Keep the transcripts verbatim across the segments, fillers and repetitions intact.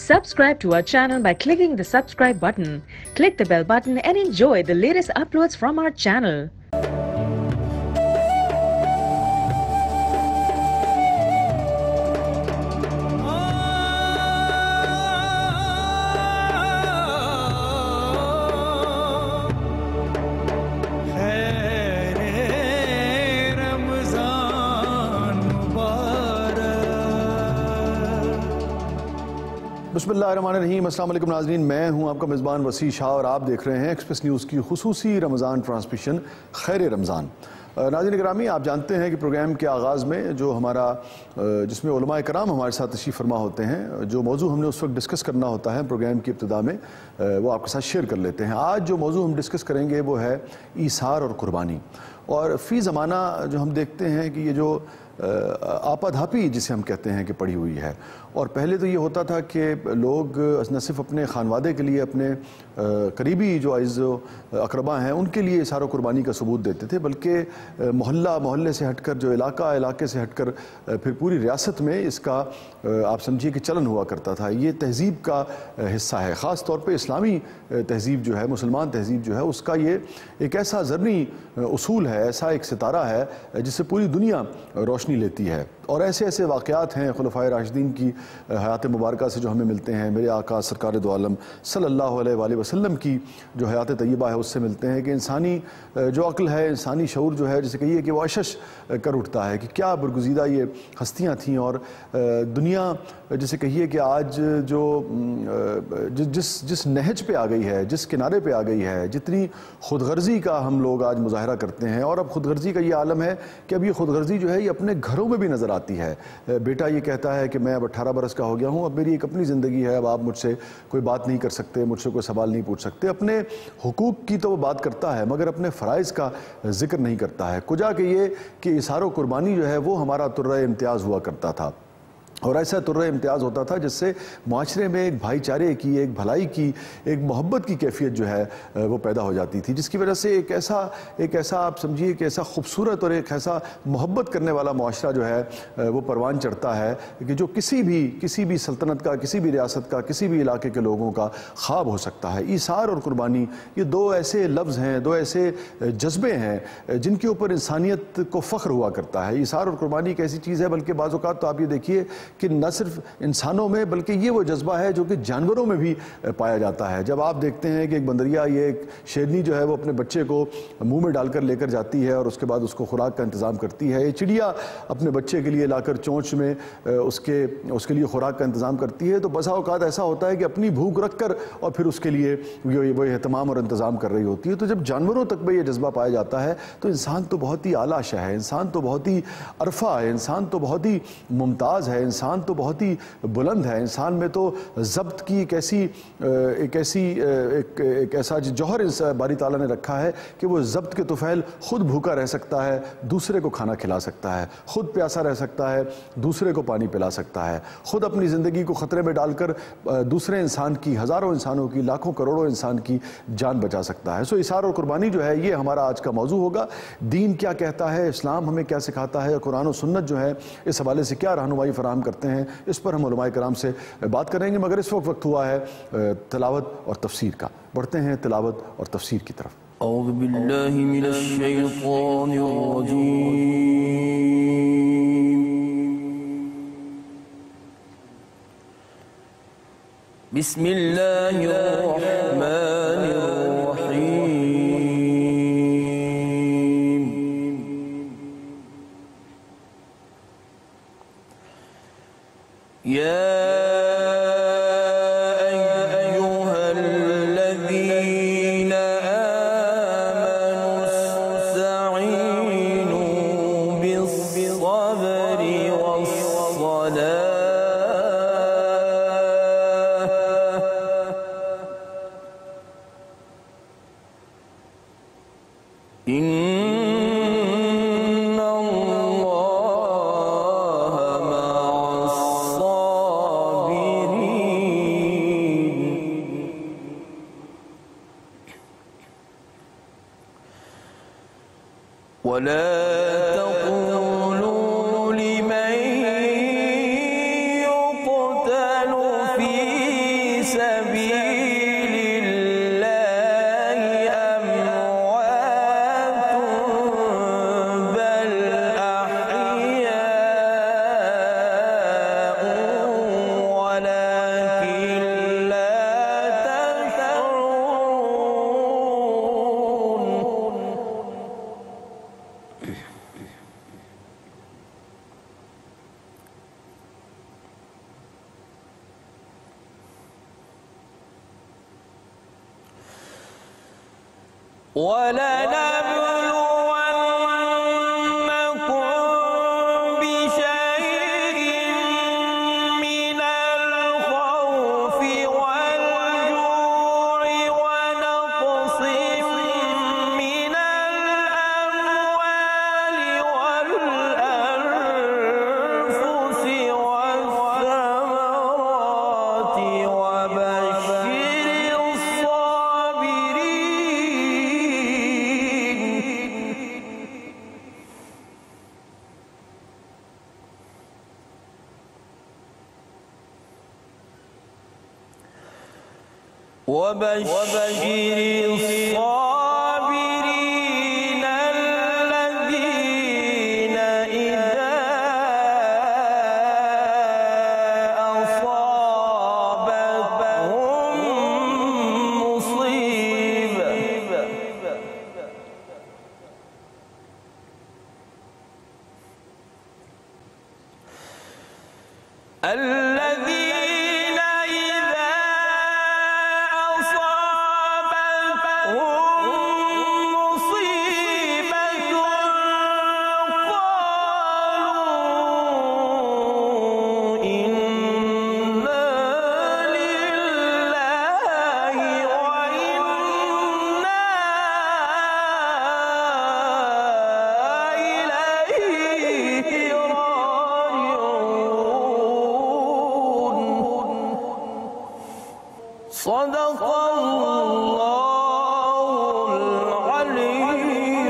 Subscribe to our channel by clicking the subscribe button. Click the bell button and enjoy the latest uploads from our channel. बिस्मिल्लाहिर्रहमानिर्रहीम। अस्सलाम वालेकुम नाज़रीन, मैं हूं आपका मेज़बान वसी शाह और आप देख रहे हैं एक्सप्रेस न्यूज़ की खुसूसी रमज़ान ट्रांसमिशन खैर रमज़ान। नाज़रीन गिरामी, आप जानते हैं कि प्रोग्राम के आगाज़ में जो हमारा जिसमें उलमाए कराम हमारे साथ तशरीफ़ फरमा होते हैं, जो मौजू हमने उस वक्त डिस्कस करना होता है प्रोग्राम की इब्तिदा में, वो आपके साथ शेयर कर लेते हैं। आज जो मौजू हम डिस्कस करेंगे वो है ईसार और कुर्बानी। और फ़ी ज़माना जो हम देखते हैं कि ये जो आपाधापी जिसे हम कहते हैं कि पड़ी हुई है, और पहले तो ये होता था कि लोग न सिर्फ अपने खानवादे के लिए, अपने करीबी जो अज़ अक़रबा हैं उनके लिए इसार कुर्बानी का सबूत देते थे, बल्कि मोहल्ला मोहल्ले से हटकर, जो इलाका इलाके से हटकर फिर पूरी रियासत में इसका आप समझिए कि चलन हुआ करता था। ये तहज़ीब का हिस्सा है, ख़ास तौर पे इस्लामी तहज़ीब जो है, मुसलमान तहज़ीब जो है, उसका ये एक ऐसा ज़रनी उसूल है, ऐसा एक सितारा है जिससे पूरी दुनिया रोशनी लेती है। और ऐसे ऐसे वाक़यात हैं खुलफ़ाए राशिदीन की हयात मुबारका से जो हमें मिलते हैं, मेरे आका सरकार दो आलम सल्लल्लाहु अलैहि वसल्लम की जो हयात तय्यबा है उससे मिलते हैं कि इंसानी जो अक्ल है, इंसानी शऊर जो है, जिसे कहिए कि वो अशश कर उठता है कि क्या बरगुज़ीदा ये हस्तियाँ थीं। और दुनिया जिसे कहिए कि आज जो जिस जिस नहज पे आ गई है, जिस किनारे पे आ गई है, जितनी खुदगर्ज़ी का हम लोग आज मुज़ाहरा करते हैं, और अब खुदगर्ज़ी का ये आलम है कि अब ये खुदगर्ज़ी जो है ये अपने घरों में भी नज़र आती है। बेटा ये कहता है कि मैं अब अट्ठारह बरस का हो गया हूँ, अब मेरी एक अपनी ज़िंदगी है, अब आप मुझसे कोई बात नहीं कर सकते, मुझसे कोई सवाल नहीं पूछ सकते। अपने हुकूक की तो वो बात करता है मगर अपने फ़राइज़ का ज़िक्र नहीं करता है। कुजा कि ये कि इसार व कुर्बानी जो है वो हमारा तुर्रे इम्तियाज़ हुआ करता था, और ऐसा तुर्रे इम्तियाज़ होता था जिससे माशरे में एक भाईचारे की, एक भलाई की, एक मोहब्बत की कैफियत जो है वो पैदा हो जाती थी, जिसकी वजह से एक ऐसा एक ऐसा आप समझिए कि ऐसा खूबसूरत और एक ऐसा मोहब्बत करने वाला मुआशरा जो है वो परवान चढ़ता है कि जो किसी भी किसी भी सल्तनत का, किसी भी रियासत का, किसी भी इलाके के लोगों का ख्वाब हो सकता है। ईसार और कुर्बानी ये दो ऐसे लफ्ज़ हैं, दो ऐसे जज्बे हैं जिनके ऊपर इंसानियत को फ़ख्र हुआ करता है। ईसार और कुर्बानी एक ऐसी चीज़ है, बल्कि बाज़ औक़ात तो आप ये देखिए कि न सिर्फ इंसानों में बल्कि ये वो जज्बा है जो कि जानवरों में भी पाया जाता है। जब आप देखते हैं कि एक बंदरिया, ये एक शेरनी जो है वो अपने बच्चे को मुंह में डालकर लेकर जाती है और उसके बाद उसको खुराक का इंतज़ाम करती है। ये चिड़िया अपने बच्चे के लिए लाकर चोंच में उसके उसके लिए खुराक का इंतज़ाम करती है। तो बसा औकात ऐसा होता है कि अपनी भूख रख कर और फिर उसके लिए वो एहतमाम और इंतज़ाम कर रही होती है। तो जब जानवरों तक में ये जज्बा पाया जाता है तो इंसान तो बहुत ही आला शय है, इंसान तो बहुत ही अरफा है, इंसान तो बहुत ही मुमताज़ है, इंसान तो बहुत ही बुलंद है। इंसान में तो ज़ब्त की एक ऐसी एक ऐसी एक, एक ऐसा जौहर बारी ताला ने रखा है कि वो ज़ब्त के तुफ़ैल खुद भूखा रह सकता है, दूसरे को खाना खिला सकता है, खुद प्यासा रह सकता है, दूसरे को पानी पिला सकता है, खुद अपनी ज़िंदगी को ख़तरे में डालकर दूसरे इंसान की, हज़ारों इंसानों की, लाखों करोड़ों इंसान की जान बचा सकता है। सो इसार और कुर्बानी जो है ये हमारा आज का मौजू होगा। दीन क्या कहता है, इस्लाम हमें क्या सिखाता है, कुरान और सुन्नत जो है इस हवाले से क्या रहनुमाई फराहम करते हैं, इस पर हम उलमाए कराम से बात करेंगे। मगर इस वक्त वक्त हुआ है तिलावत और तफसीर का। बढ़ते हैं तिलावत और तफसीर की तरफ। औज़ु बिल्लाहि मिनश शैतानिर रजीम। बिस्मिल्लाहिर रहमानिर रहीम। या ولا تقولوا لمن يقتل في سبيل الله أموات بل أحياء ولكن لا ولنبلونكم بشيء من الخوف والجوع ونقص من الأموال والأنفس والثمرات وبشر وبشر الصابرين الذين إذا أصابتهم مصيبة الذين إذا أصابتهم مصيبة قالوا إنا لله وإنا إليه صدق الله العلي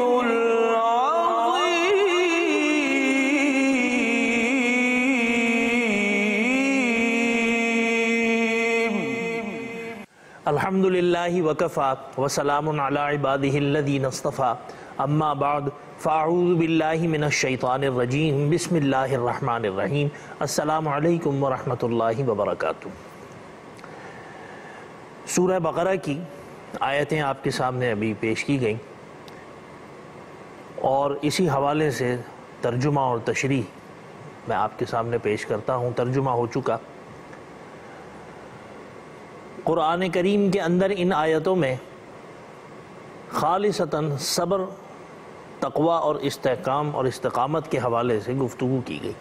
العظيم الحمد لله وكفى وسلام على عباده الذين اصطفى اما بعد فاعوذ بالله من الشیطان الرجیم بسم اللہ الرحمن الرحیم السلام علیکم ورحمۃ اللہ وبرکاتہ۔ سورہ بقرہ کی آیتیں آپ کے سامنے ابھی پیش کی گئیں اور اسی حوالے سے ترجمہ اور تشریح میں آپ کے سامنے پیش کرتا ہوں۔ ترجمہ ہو چکا۔ قرآن کریم کے اندر ان آیتوں میں خالصتاً صبر، تقوی اور استحکام اور استقامت کے حوالے سے گفتگو کی گئی۔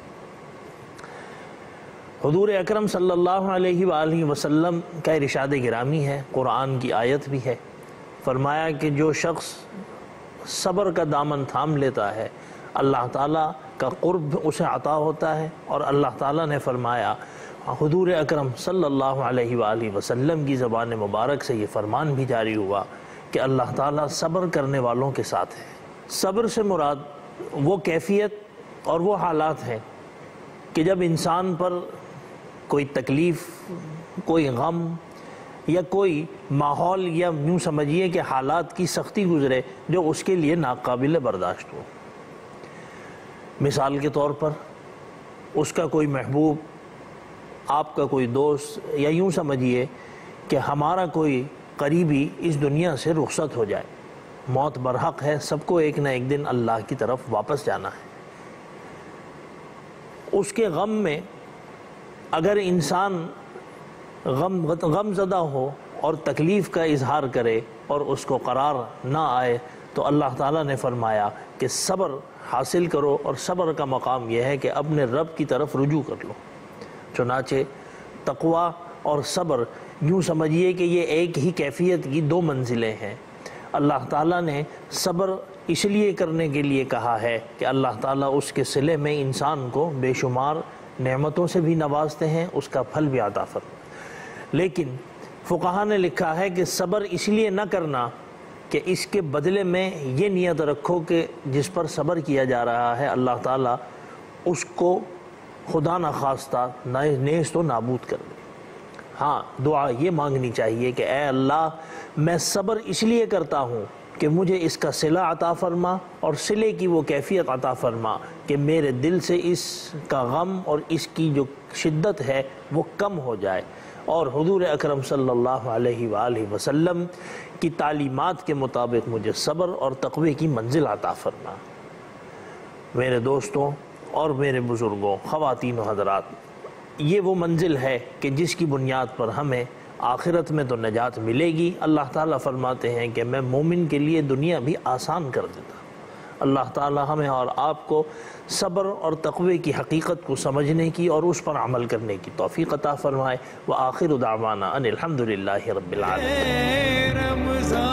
حضور اکرم صلی اللہ علیہ وآلہ وسلم کا ارشاد گرامی ہے، قرآن کی آیت بھی ہے، فرمایا کہ جو شخص صبر کا دامن تھام لیتا ہے اللہ تعالیٰ کا قرب اسے عطا ہوتا ہے، اور اللہ تعالیٰ نے فرمایا، حضور اکرم صلی اللہ علیہ وآلہ وسلم کی زبان مبارک سے یہ فرمان بھی جاری ہوا کہ اللہ تعالیٰ صبر کرنے والوں کے ساتھ ہے۔ صبر سے مراد وہ کیفیت اور وہ حالات ہیں کہ جب انسان پر کوئی تکلیف، کوئی غم یا کوئی ماحول یا یوں سمجھیے کہ حالات کی سختی گزرے جو اس کے لیے ناقابل برداشت ہو۔ مثال کے طور پر اس کا کوئی محبوب، آپ کا کوئی دوست، یا یوں سمجھیے کہ ہمارا کوئی قریبی اس دنیا سے رخصت ہو جائے۔ موت برحق ہے، سب کو ایک نہ ایک دن اللہ کی طرف واپس جانا ہے۔ اس کے غم میں اگر انسان غم غم زدہ ہو اور تکلیف کا اظہار کرے اور اس کو قرار نہ آئے تو اللہ تعالیٰ نے فرمایا کہ صبر حاصل کرو، اور صبر کا مقام یہ ہے کہ اپنے رب کی طرف رجوع کر لو۔ چنانچہ تقوی اور صبر یوں سمجھیے کہ یہ ایک ہی کیفیت کی دو منزلیں ہیں۔ اللہ تعالیٰ نے صبر اس لیے کرنے کے لیے کہا ہے کہ اللہ تعالیٰ اس کے صلے میں انسان کو بے شمار نعمتوں سے بھی نوازتے ہیں، اس کا پھل بھی عطا فرماتے ہیں۔ لیکن فقہا نے لکھا ہے کہ صبر اس لیے نہ کرنا کہ اس کے بدلے میں یہ نیت رکھو کہ جس پر صبر کیا جا رہا ہے اللہ تعالیٰ اس کو خدا نخواستہ نیست و نابود کر دے۔ ہاں دعا یہ مانگنی چاہیے کہ اے اللہ میں صبر اس لیے کرتا ہوں کہ مجھے اس کا صلہ عطا فرما، اور صلے کی وہ کیفیت عطا فرما کہ میرے دل سے اس کا غم اور اس کی جو شدت ہے وہ کم ہو جائے، اور حضور اکرم صلی اللہ علیہ وآلہ وسلم کی تعلیمات کے مطابق مجھے صبر اور تقوی کی منزل عطا فرما۔ میرے دوستوں اور میرے بزرگوں، خواتین و حضرات، یہ وہ منزل ہے کہ جس کی بنیاد پر ہمیں آخرت میں تو نجات ملے گی۔ اللہ تعالیٰ فرماتے ہیں کہ میں مومن کے لیے دنیا بھی آسان کر دیتا ہوں۔ اللہ تعالیٰ ہمیں اور آپ کو صبر اور تقوی کی حقیقت کو سمجھنے کی اور اس پر عمل کرنے کی توفیق عطا فرمائے۔ وآخر دعوانا ان الحمدللہ رب العالمین۔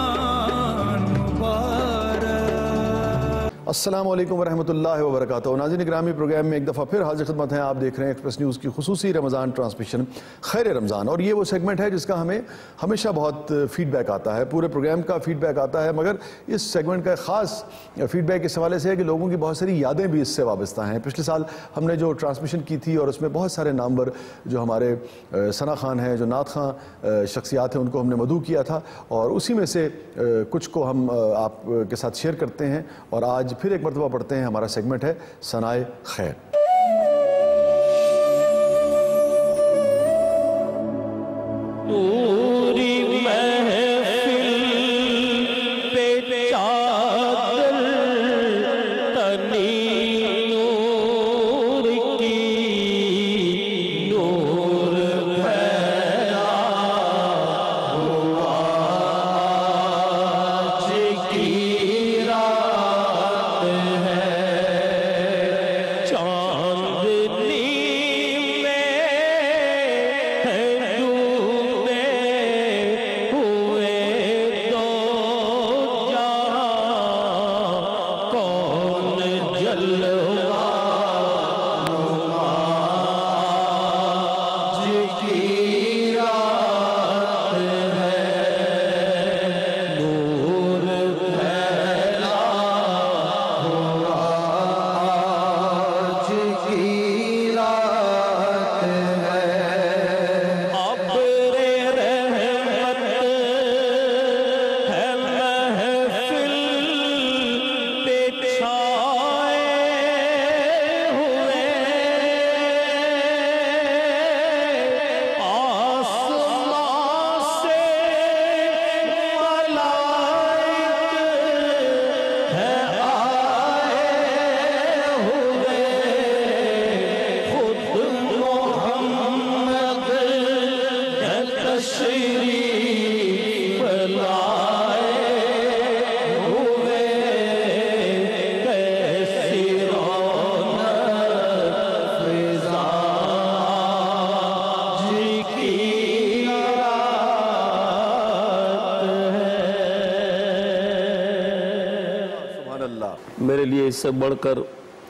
السلام علیکم ورحمۃ اللہ وبرکاتہ۔ ناظرین اکرامی، پروگرام میں ایک دفعہ پھر حاضر خدمت ہیں۔ آپ دیکھ رہے ہیں ایکسپریس نیوز کی خصوصی رمضان ٹرانسمیشن خیر رمضان، اور یہ وہ سیگمنٹ ہے جس کا ہمیں ہمیشہ بہت فیڈ بیک آتا ہے، پورے پروگرام کا فیڈ بیک آتا ہے، مگر اس سیگمنٹ کا خاص فیڈ بیک اس حوالے سے ہے کہ لوگوں کی بہت ساری یادیں بھی اس سے وابستہ ہیں۔ پچھلے سال ہم نے جو ٹرانسمیشن کی تھی اور اس میں بہت سارے نامور جو ہمارے ثنا خان ہیں، جو نعت خان شخصیات ہیں، ان کو ہم نے مدعو کیا تھا، اور اسی میں سے کچھ کو ہم آپ کے ساتھ شیئر کرتے ہیں، اور آج پھر ایک مرتبہ پڑھتے ہیں۔ ہمارا سیگمنٹ ہے ثنائے خیر۔ میرے لیے اس سے بڑھ کر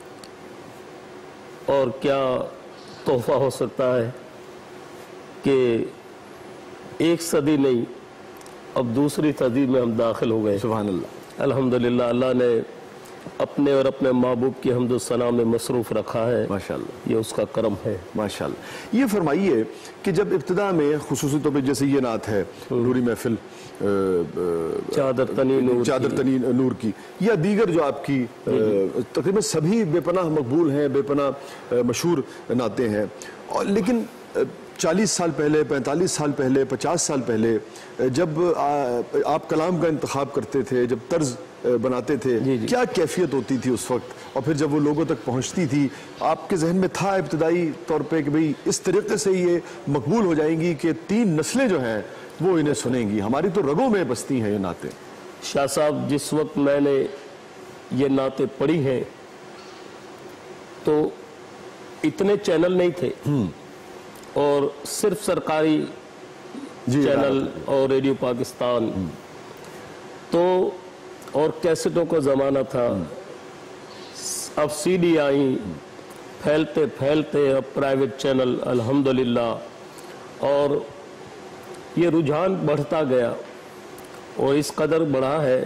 اور کیا تحفہ ہو سکتا ہے کہ ایک صدی نہیں اب دوسری صدی میں ہم داخل ہو گئے۔ سبحان اللہ، الحمدللہ اللہ نے اپنے اور اپنے محبوب کی حمد و ثنا میں مصروف رکھا ہے، ماشاءاللہ، یہ اس کا کرم ہے۔ ماشاءاللہ۔ یہ فرمائیے کہ جب ابتدا میں خصوصی طور پہ جیسے یہ نعت ہے نوری محفل چادر تنی نور چادر تنی نور کی، یا دیگر جو آپ کی تقریباً سبھی بے پناہ مقبول ہیں، بے پناہ مشہور نعتیں ہیں، لیکن چالیس سال پہلے، پینتالیس سال پہلے، پچاس سال پہلے جب آپ کلام کا انتخاب کرتے تھے، جب طرز بناتے تھے، کیا کیفیت ہوتی تھی اس وقت، اور پھر جب وہ لوگوں تک پہنچتی تھی آپ کے ذہن میں تھا ابتدائی طور پہ کہ بھئی اس طریقے سے یہ مقبول ہو جائیں گی کہ تین نسلیں جو ہیں وہ انہیں سنیں گی، ہماری تو رگوں میں بستی ہیں یہ نعتیں؟ شاہ صاحب، جس وقت میں نے یہ نعتیں پڑھی ہیں تو اتنے چینل نہیں تھے، اور صرف سرکاری چینل اور ریڈیو پاکستان تو، اور کیسٹوں کا زمانہ تھا، اب سی ڈی آئیں، پھیلتے پھیلتے اب پرائیویٹ چینل الحمدللہ، اور یہ رجحان بڑھتا گیا، اور اس قدر بڑھا ہے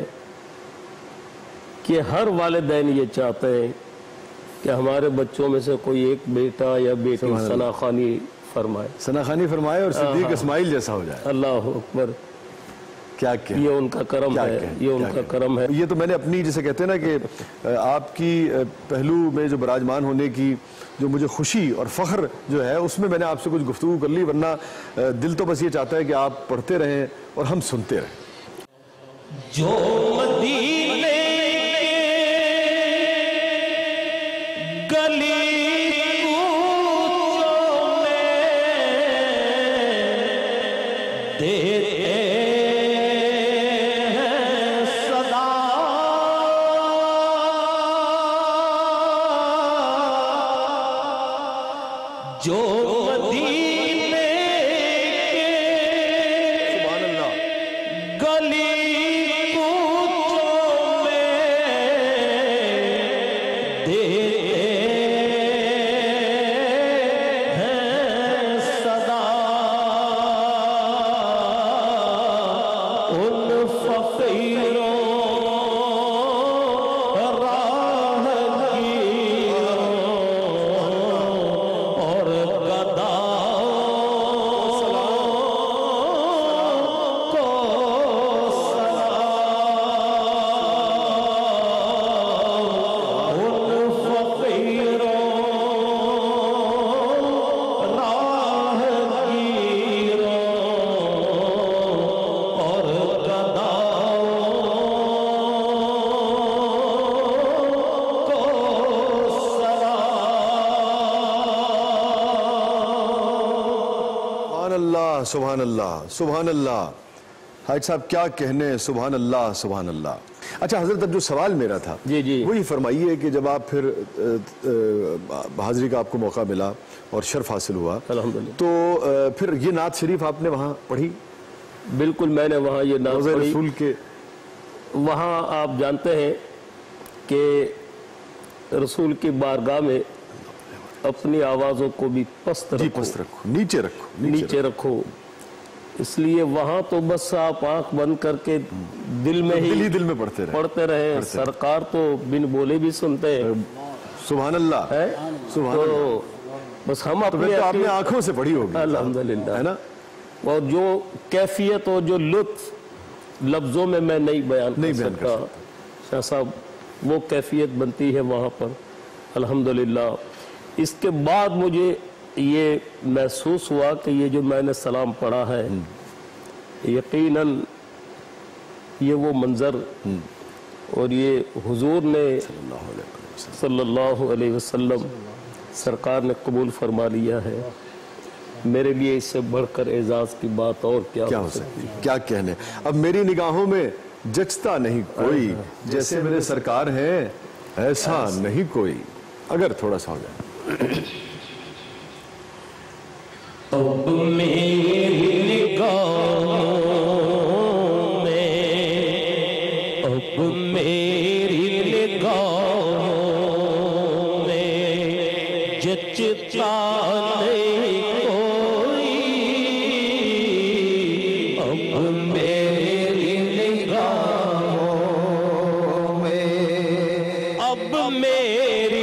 کہ ہر والدین یہ چاہتے ہیں کہ ہمارے بچوں میں سے کوئی ایک بیٹا یا بیٹی ثنا خوانی فرمائے سناخانی فرمائے اور صدیق اسماعیل جیسا ہو جائے. اللہ اکبر. کیا کیا یہ ان کا کرم ہے, یہ ان کا کرم ہے. یہ تو میں نے اپنی جسے کہتے ہیں نا کہ آپ کی پہلو میں جو براجمان ہونے کی جو مجھے خوشی اور فخر جو ہے اس میں میں نے آپ سے کچھ گفتگو کر لی, ورنہ دل تو بس یہ چاہتا ہے کہ آپ پڑھتے رہیں اور ہم سنتے رہیں. جو مدینے جو مدینے سبحان اللہ گلی کوچوں میں دیتے ہیں صدا, ان فقیروں سبحان اللہ سبحان اللہ. حاج صاحب کیا کہنے, سبحان اللہ سبحان اللہ. اچھا حضرت, اب جو سوال میرا تھا جی جی وہی فرمائیے کہ جب آپ پھر حاضری کا آپ کو موقع ملا اور شرف حاصل ہوا الحمدللہ, تو پھر یہ نعت شریف آپ نے وہاں پڑھی؟ بالکل, میں نے وہاں یہ نعت پڑھی. رسول کے وہاں آپ جانتے ہیں کہ رسول کی بارگاہ میں اپنی آوازوں کو بھی پست رکھو, جی پست رکھو, نیچے رکھو, نیچے رکھو. اس لیے وہاں تو بس آپ آنکھ بند کر کے دل میں ہی دل میں پڑھتے رہے پڑھتے رہے. سرکار تو بن بولے بھی سنتے ہیں. سبحان اللہ ہے سبحان اللہ. تو بس ہم تو آپ نے آنکھوں سے پڑھی ہوگی الحمدللہ, ہے نا. اور جو کیفیت اور جو لطف لفظوں میں میں نہیں بیان کر سکتا شاہ صاحب, وہ کیفیت بنتی ہے وہاں پر الحمدللہ. اس کے بعد مجھے یہ محسوس ہوا کہ یہ جو میں نے سلام پڑھا ہے یقیناً یہ وہ منظر اور یہ حضور نے صلی اللہ علیہ وسلم سرکار نے قبول فرما لیا ہے. میرے لیے اس سے بڑھ کر اعزاز کی بات اور کیا ہو سکتی, کیا کہنے. اب میری نگاہوں میں جچتا نہیں کوئی, جیسے میرے سرکار ہیں ایسا نہیں کوئی. اگر تھوڑا سا ہو جائے. اب میری نگاہوں میں, اب میری نگاہوں میں جچتا نہیں کوئی. اب میری نگاہوں میں, اب میری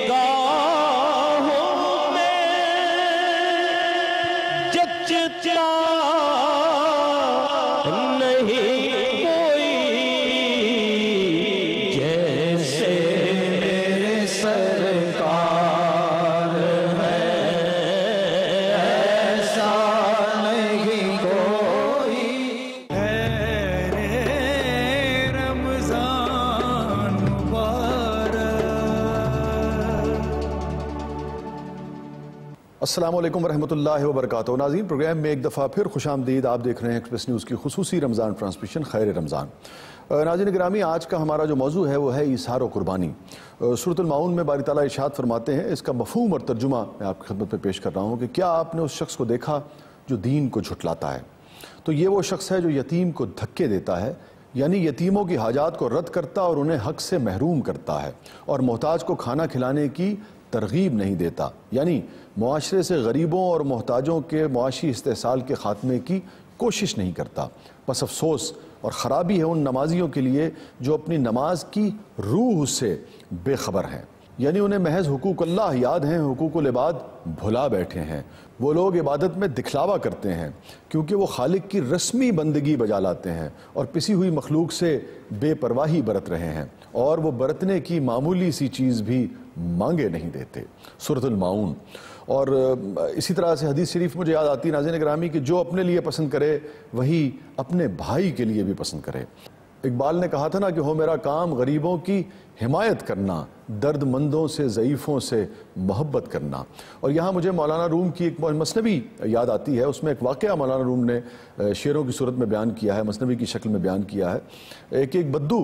السلام علیکم ورحمۃ اللہ وبرکاتہ. ناظرین, پروگرام میں ایک دفعہ پھر خوش آمدید. آپ دیکھ رہے ہیں ایکسپریس نیوز کی خصوصی رمضان ٹرانسمیشن خیر رمضان. ناظرین گرامی, آج کا ہمارا جو موضوع ہے وہ ہے ایثار و قربانی. سورۃ المعون میں باری تعالیٰ ارشاد فرماتے ہیں, اس کا مفہوم اور ترجمہ میں آپ کی خدمت میں پیش کر رہا ہوں کہ کیا آپ نے اس شخص کو دیکھا جو دین کو جھٹلاتا ہے؟ تو یہ وہ شخص ہے جو یتیم کو دھکے دیتا ہے, یعنی یتیموں کی حاجات کو رد کرتا اور انہیں حق سے محروم کرتا ہے, اور محتاج کو کھانا کھلانے کی ترغیب نہیں دیتا, یعنی معاشرے سے غریبوں اور محتاجوں کے معاشی استحصال کے خاتمے کی کوشش نہیں کرتا. بس افسوس اور خرابی ہے ان نمازیوں کے لیے جو اپنی نماز کی روح سے بے خبر ہیں, یعنی انہیں محض حقوق اللہ یاد ہیں, حقوق العباد بھلا بیٹھے ہیں. وہ لوگ عبادت میں دکھلاوا کرتے ہیں کیونکہ وہ خالق کی رسمی بندگی بجا لاتے ہیں اور پسی ہوئی مخلوق سے بے پرواہی برت رہے ہیں اور وہ برتنے کی معمولی سی چیز بھی مانگے نہیں دیتے۔ سورۃ الماؤن۔ اور اسی طرح سے حدیث شریف مجھے یاد آتی ہے ناظرین گرامی کہ جو اپنے لیے پسند کرے وہی اپنے بھائی کے لیے بھی پسند کرے۔ اقبال نے کہا تھا نا کہ ہو میرا کام غریبوں کی حمایت کرنا، درد مندوں سے ضعیفوں سے محبت کرنا۔ اور یہاں مجھے مولانا روم کی ایک مثنوی یاد آتی ہے، اس میں ایک واقعہ مولانا روم نے شعروں کی صورت میں بیان کیا ہے، مثنوی کی شکل میں بیان کیا ہے۔ ایک ایک بدو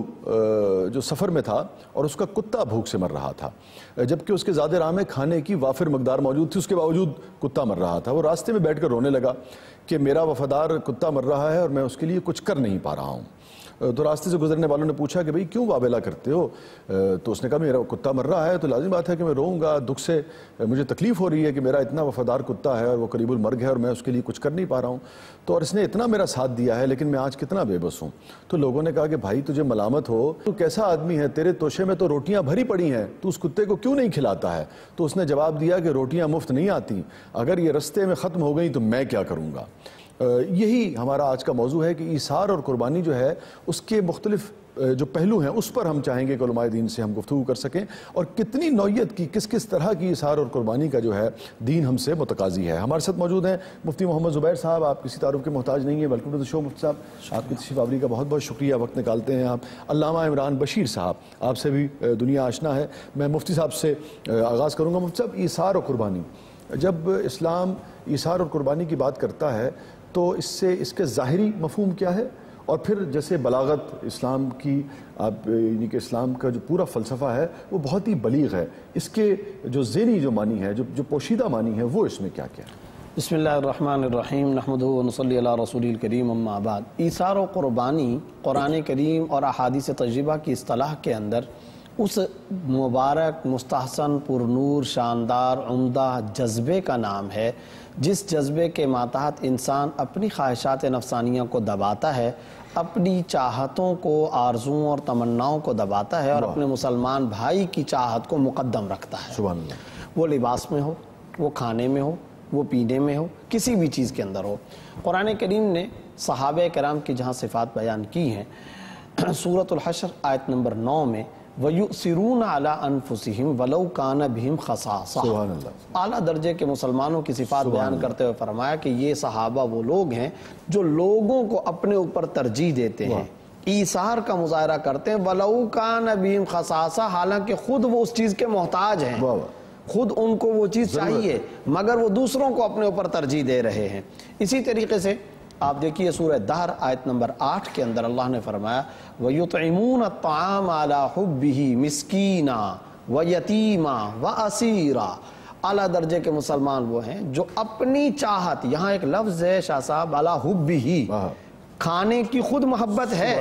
جو سفر میں تھا اور اس کا کتا بھوک سے مر رہا تھا، جبکہ اس کے زاد راہ میں کھانے کی وافر مقدار موجود تھی، اس کے باوجود کتا مر رہا تھا۔ وہ راستے میں بیٹھ کر رونے لگا کہ میرا وفادار کتا مر رہا ہے اور میں اس کے لیے کچھ کر نہیں پا رہا ہوں۔ تو راستے سے گزرنے والوں نے پوچھا کہ بھئی کیوں واویلا کرتے ہو؟ تو اس نے کہا میرا کتا مر رہا ہے تو لازم بات ہے کہ میں روؤں گا، دکھ سے مجھے تکلیف ہو رہی ہے کہ میرا اتنا وفادار کتا ہے اور وہ قریب المرگ ہے اور میں اس کے لیے کچھ کر نہیں پا رہا ہوں، تو اور اس نے اتنا میرا ساتھ دیا ہے لیکن میں آج کتنا بے بس ہوں۔ تو لوگوں نے کہا کہ بھائی تجھے ملامت ہو، تو کیسا آدمی ہے، تیرے توشے میں تو روٹیاں بھری پڑی ہیں، تو اس کتے کو کیوں نہیں کھلاتا ہے؟ تو اس نے جواب دیا کہ روٹیاں مفت نہیں آتی، اگر یہ رستے میں ختم ہو گئیں تو میں کیا کروں گا۔ یہی ہمارا آج کا موضوع ہے کہ ایثار اور قربانی جو ہے اس کے مختلف جو پہلو ہیں اس پر ہم چاہیں گے کہ علماء دین سے ہم گفتگو کر سکیں اور کتنی نوعیت کی کس کس طرح کی ایثار اور قربانی کا جو ہے دین ہم سے متقاضی ہے۔ ہمارے ساتھ موجود ہیں مفتی محمد زبیر صاحب، آپ کسی تعارف کے محتاج نہیں ہیں، ویلکم ٹو دی شو مفتی صاحب، آپ کی تشریف آوری کا بہت بہت شکریہ، وقت نکالتے ہیں آپ۔ علامہ عمران بشیر صاحب، آپ سے بھی دنیا آشنا ہے، میں مفتی صاحب سے آغاز کروں گا۔ مفتی صاحب، ایثار اور قربانی، جب اسلام ایثار اور قربانی کی بات کرتا ہے تو اس سے اس کے ظاہری مفہوم کیا ہے، اور پھر جیسے بلاغت اسلام کی، آپ یعنی کہ اسلام کا جو پورا فلسفہ ہے وہ بہت ہی بلیغ ہے، اس کے جو ذہنی جو معنی ہے، جو جو پوشیدہ معنی ہے، وہ اس میں کیا کیا ہے؟ بسم اللہ الرحمن الرحیم، نحمدہ ونصلی علی رسول الکریم، اما بعد۔ ایثار و قربانی قرآن کریم اور احادیث طیبہ کی اصطلاح کے اندر اس مبارک، مستحسن، پرنور، شاندار، عمدہ جذبے کا نام ہے جس جذبے کے ماتحت انسان اپنی خواہشات نفسانیہ کو دباتا ہے، اپنی چاہتوں کو، آرزوؤں اور تمناؤں کو دباتا ہے اور اپنے مسلمان بھائی کی چاہت کو مقدم رکھتا ہے۔ سبحان اللہ۔ وہ لباس میں ہو، وہ کھانے میں ہو، وہ پینے میں ہو، کسی بھی چیز کے اندر ہو۔ قرآن کریم نے صحابہ کرام کی جہاں صفات بیان کی ہیں، سورۃ الحشر آیت نمبر نو میں وَيُؤْثِرُونَ عَلَىٰ أَنفُسِهِمْ وَلَوْ كَانَ بِهِمْ خَصَاصَةٌ، سبحان اللہ، اعلیٰ درجے کے مسلمانوں کی صفات بیان کرتے ہوئے فرمایا کہ یہ صحابہ وہ لوگ ہیں جو لوگوں کو اپنے اوپر ترجیح دیتے ہیں، ایثار کا مظاہرہ کرتے ہیں، وَلَوْ كَانَ بِهِمْ خَصَاصَةٌ، حالانکہ خود وہ اس چیز کے محتاج ہیں، خود ان کو وہ چیز چاہیے مگر وہ دوسروں کو اپنے اوپر ترجیح دے رہے ہیں۔ اسی طریقے سے آپ دیکھیے سورہ دہر آیت نمبر آٹھ کے اندر اللہ نے فرمایا وَيُطْعِمُونَ الطَّعَامَ عَلَىٰ حُبِّهِ مِسْكِينًا وَيَتِيمًا وَأَسِيرًا۔ اعلیٰ درجے کے مسلمان وہ ہیں جو اپنی چاہت، یہاں ایک لفظ ہے شاہ صاحب، عَلَىٰ حُبِّهِ، کھانے کی خود محبت ہے،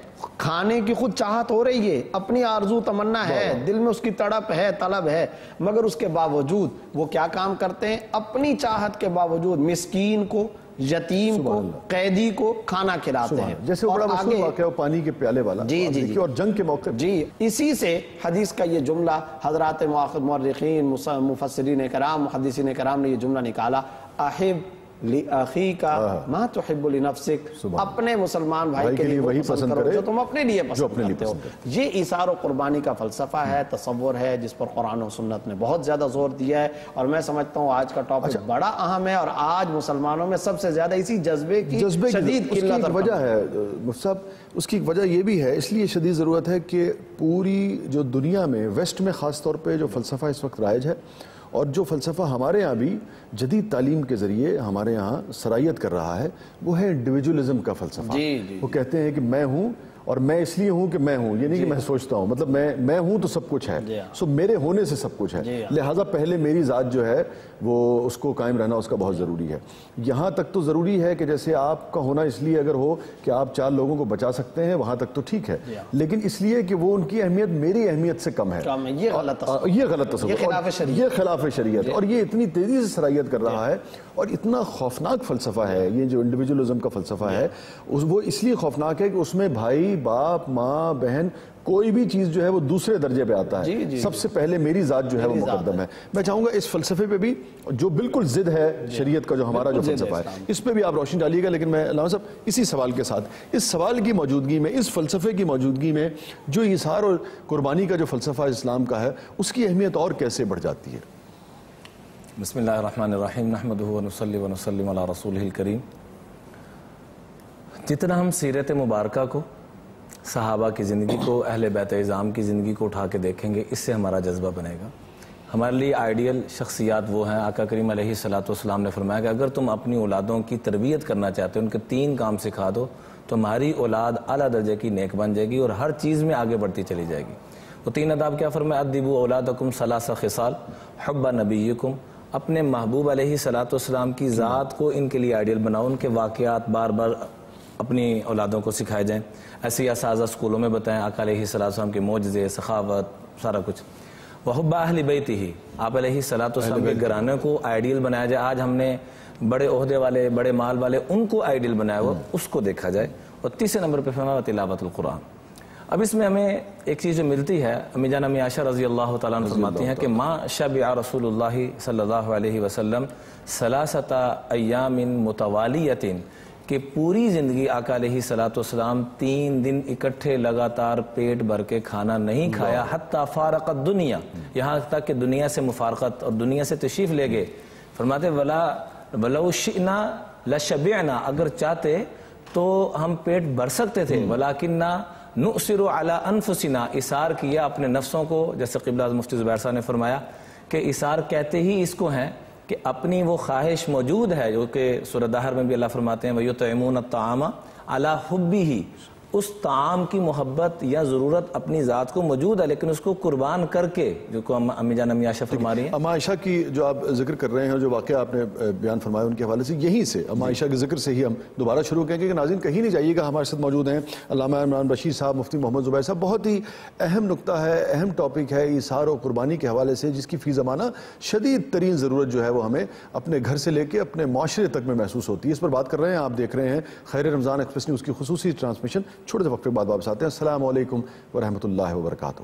کھانے کی خود چاہت ہو رہی ہے، اپنی آرزو تمنا ہے، دل میں اس کی تڑپ ہے، طلب ہے، مگر اس کے باوجود وہ کیا کام کرتے ہیں؟ اپنی چاہت کے باوجود مسکین کو، یتیم کو، قیدی کو کھانا کھلاتے ہیں۔ جیسے بڑا مشہور واقعہ ہے پانی کے پیالے والا، جی جی اور جنگ کے موقع جی اسی سے حدیث کا یہ جملہ حضرات مورخین، مفسرین کرام، محدثین کرام نے یہ جملہ نکالا، احب لِأَخِيكَ مَا تُحِبُّ لِنَفْسِكَ، اپنے مسلمان بھائی کے لیے وہی پسند کرو جو تم اپنے لیے پسند کرتے ہو۔ یہ ایثار و قربانی کا فلسفہ ہے، تصور ہے جس پر قرآن و سنت نے بہت زیادہ زور دیا ہے، اور میں سمجھتا ہوں آج کا ٹاپک بڑا اہم ہے، اور آج مسلمانوں میں سب سے زیادہ اسی جذبے کی شدید قلت اور وجہ ہے۔ مفتی صاحب، اس کی ایک وجہ یہ بھی ہے، اس لیے شدید ضرورت ہے کہ پوری جو دنیا میں، ویسٹ میں خاص طور پہ جو فلسفہ اس وقت رائج ہے، اور جو فلسفہ ہمارے ہاں بھی جدید تعلیم کے ذریعے ہمارے یہاں سرایت کر رہا ہے، وہ ہے انڈیویجولزم کا فلسفہ۔ جی جی وہ کہتے ہیں کہ میں ہوں اور میں اس لیے ہوں کہ میں ہوں، یہ نہیں کہ میں سوچتا ہوں، مطلب میں میں ہوں تو سب کچھ ہے، سو میرے ہونے سے سب کچھ ہے، لہٰذا پہلے میری ذات جو ہے وہ اس کو قائم رہنا اس کا بہت ضروری ہے۔ یہاں تک تو ضروری ہے کہ جیسے آپ کا ہونا اس لیے اگر ہو کہ آپ چار لوگوں کو بچا سکتے ہیں، وہاں تک تو ٹھیک ہے، لیکن اس لیے کہ وہ ان کی اہمیت میری اہمیت سے کم ہے، یہ غلط تصور، یہ غلط تصور، یہ خلاف شریعت، اور یہ اتنی تیزی سے سرایت کر رہا ہے، اور اتنا خوفناک فلسفہ ہے یہ جو انڈیویجولزم کا فلسفہ ہے، وہ اس لیے خوفناک ہے کہ اس میں بھائی بھائی باپ ماں بہن کوئی بھی چیز جو ہے وہ دوسرے درجے پہ آتا ہے. جی جی سب سے پہلے میری ذات جو ہے وہ مقدم ہے. میں چاہوں گا اس فلسفے پہ بھی جو بالکل ضد ہے شریعت کا جو ہمارا جو فلسفہ ہے اس پہ بھی آپ روشنی ڈالیے گا. لیکن میں علامہ صاحب اسی سوال کے ساتھ اس سوال کی موجودگی میں اس فلسفے کی موجودگی میں جو اظہار اور قربانی کا جو فلسفہ اسلام کا ہے اس کی اہمیت اور کیسے بڑھ جاتی ہے؟ بسم اللہ الرحمن الرحیم نحمدہ ونصلی ونسلم علی رسولہ الکریم. جتنا ہم سیرت مبارکہ کو صحابہ کی زندگی کو اہل بیت اعظام کی زندگی کو اٹھا کے دیکھیں گے اس سے ہمارا جذبہ بنے گا. ہمارے لیے آئیڈیل شخصیات وہ ہیں. آقا کریم علیہ الصلوۃ والسلام نے فرمایا کہ اگر تم اپنی اولادوں کی تربیت کرنا چاہتے ہو ان کے تین کام سکھا دو تو ہماری اولاد اعلیٰ درجے کی نیک بن جائے گی اور ہر چیز میں آگے بڑھتی چلی جائے گی. وہ تین آداب کیا فرمایا؟ ادبوا اولادکم ثلاث خصال حب نبیکم. اپنے محبوب علیہ الصلوۃ والسلام کی ذات کو ان کے لیے آئیڈیل بناؤ. ان کے واقعات بار بار اپنی اولادوں کو سکھائے جائیں. ایسے اساتذہ اسکولوں میں بتائیں آقا علیہ الصلوۃ والسلام کے معجزے سخاوت سارا کچھ. وحب اہل بیتہ ہی. آپ علیہ الصلوۃ والسلام کے گھرانے کو آئیڈیل بنایا جائے. آج ہم نے بڑے عہدے والے بڑے مال والے ان کو آئیڈیل بنایا ہوا اس کو دیکھا جائے. اور تیسرے نمبر پہ فرمایا تلاوت القرآن. اب اس میں ہمیں ایک چیز جو ملتی ہے امی جان امی عائشہ رضی اللہ تعالیٰ عنہ فرماتی ہیں کہ ما شبع رسول اللہ صلی اللہ علیہ وسلم ثلاثۃ ایام متوالیۃ کہ پوری زندگی آقا علیہ الصلوۃ والسلام تین دن اکٹھے لگاتار پیٹ بھر کے کھانا نہیں کھایا حتی فارق الدنیا یہاں تک کہ دنیا سے مفارقت اور دنیا سے تشریف لے گئے. فرماتے ولا ولو شئنا لشبعنا اگر چاہتے تو ہم پیٹ بھر سکتے تھے. ولکننا نؤثر علی انفسنا اثار کیا اپنے نفسوں کو. جیسے قبلہ اعظم مفتی زبیر صاحب نے فرمایا کہ اثار کہتے ہی اس کو ہیں کہ اپنی وہ خواہش موجود ہے جو کہ سورہ دہر میں بھی اللہ فرماتے ہیں وَيُطْعِمُونَ الطَّعَامَ عَلَى حُبِّهِ. اس طعام کی محبت یا ضرورت اپنی ذات کو موجود ہے لیکن اس کو قربان کر کے جو کو امی جان امی عائشہ فرما رہی ہیں. اما عائشہ کی جو آپ ذکر کر رہے ہیں جو واقعہ آپ نے بیان فرمایا ان کے حوالے سے یہیں سے اما عائشہ کے ذکر سے ہی ہم دوبارہ شروع کریں گے کہ ناظرین کہیں نہیں جائیے گا. ہمارے ساتھ موجود ہیں علامہ عمران بشیر صاحب مفتی محمد زبیر صاحب. بہت ہی اہم نقطہ ہے اہم ٹاپک ہے ایثار و قربانی کے حوالے سے جس کی فی زمانہ شدید ترین ضرورت جو ہے وہ ہمیں اپنے گھر سے لے کے اپنے معاشرے تک میں محسوس ہوتی ہے. اس پر بات کر رہے ہیں. آپ دیکھ رہے ہیں خیر رمضان ایکسپریس نیوز کی خصوصی ٹرانسمیشن. چھوٹے سے وقفے کے بعد واپس آتے ہیں. السلام علیکم ورحمۃ اللہ وبرکاتہ.